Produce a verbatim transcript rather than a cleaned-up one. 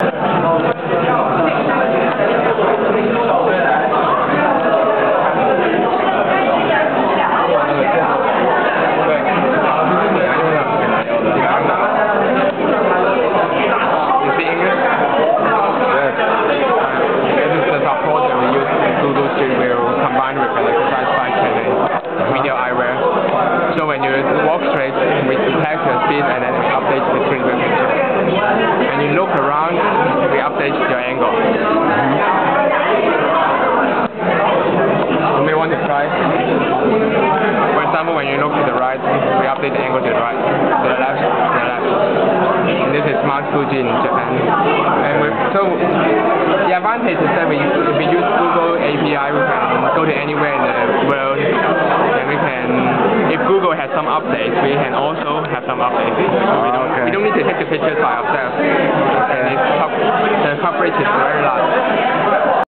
So when you walk straight, we detect your speed and then we update the screen view picture. When you look around, we update your angle. You may want to try. For example, when you look to the right, we update the angle to the right, to the left, to the left. And this is Smart Fuji in Japan. And we, so the advantage is that we, if we use Google A P I, we can go to anywhere in the world. And we can, if Google has some updates, we can also have some updates. So we don't, okay. we don't need to take the pictures by ourselves. And it's, the coverage is